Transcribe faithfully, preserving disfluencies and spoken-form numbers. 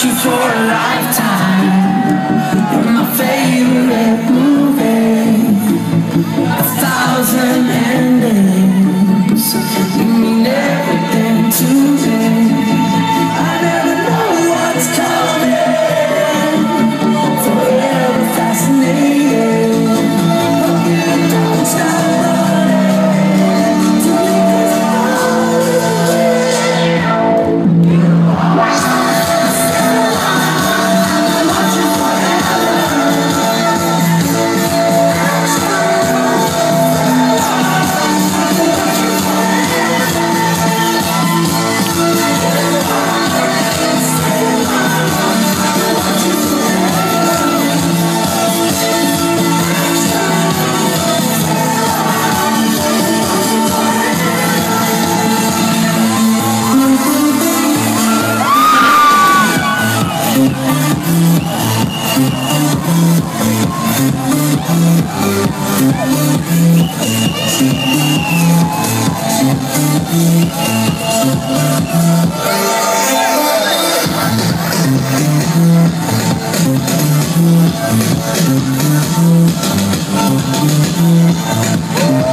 you for a lifetime. You're my favorite movie. A thousand endings. You mean everything to me. I never know what's coming. Forever fascinating. Hope you don't stop running to me, 'cause We'll be right back.